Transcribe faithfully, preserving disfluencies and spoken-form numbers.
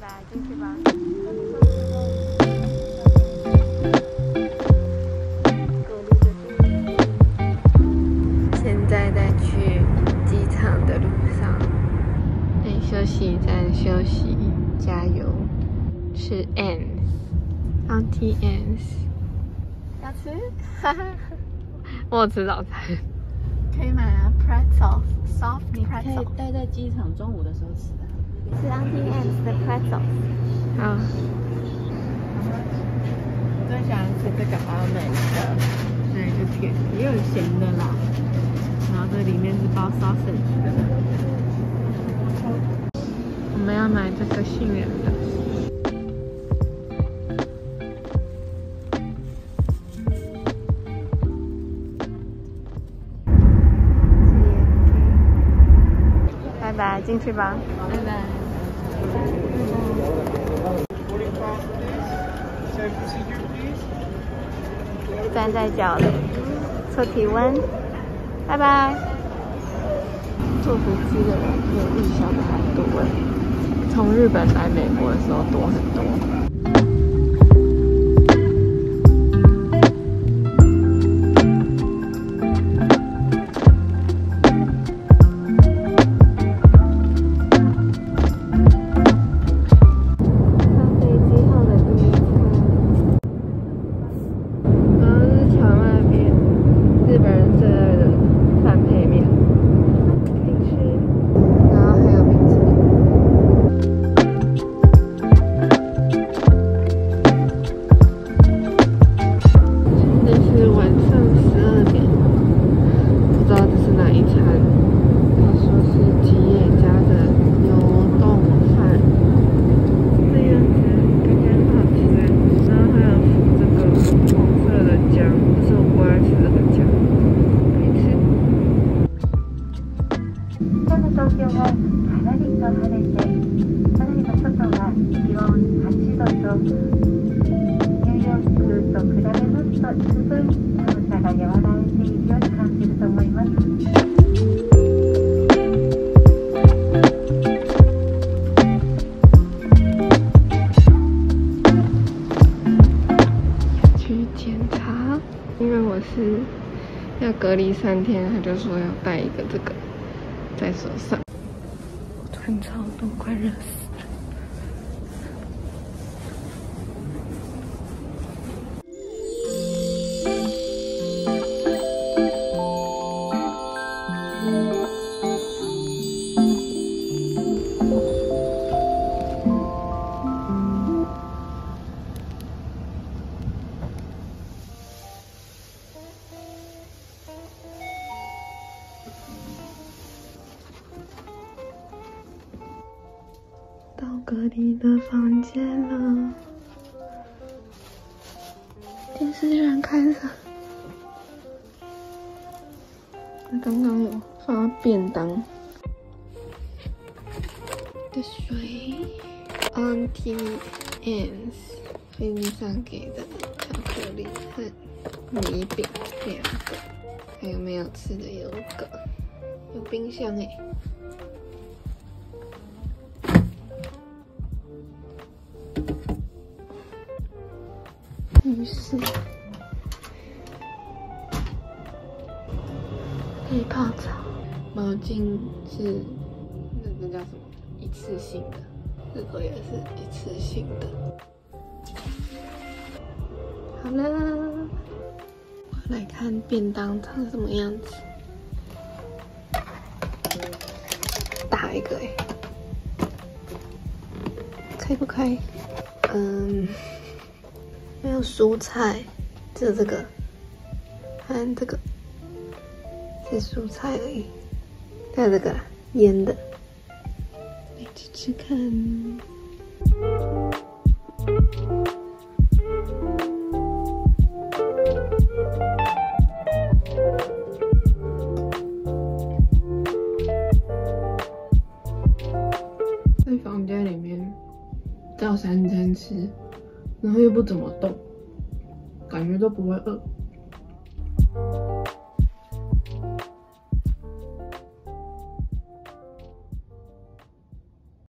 拜，进去吧。现在在去机场的路上，在休息站休息，加油，吃 ants，Auntie ants， 要吃？哈哈，我有吃早餐，可以买啊 ，pretzel，soft pretzel， 可以待在机场中午的时候吃啊。 是 Auntie ants 的 pretzel。好。我最喜欢吃这个 almond 的，对，是甜，也有咸的啦。然后这里面是包 sausage 的。我们要买这个杏仁的。拜拜，进去吧。拜拜。站在脚里，测体温。拜拜。坐飞机的人比我预想的还多哎，从日本来美国的时候多很多。去检查，因为我是要隔离三天，他就说要带一个这个在手上。我穿超多，快热死了。到隔离的房间了，电视居然开着。刚刚有发便当的水 ，Auntie ants 飞机上给的巧克力和米饼两个，还有没有吃的优格，有冰箱哎。浴室可以泡澡，毛巾是那个叫什么？一次性的，这个也是一次性的。好了，我来看便当长什么样子。大一个哎，可以不可以？嗯。没有蔬菜，只有这个，和这个是蔬菜而已。还有这个腌的，来吃吃看。在房间里面照三餐吃。然后又不怎么动，感觉都不会饿。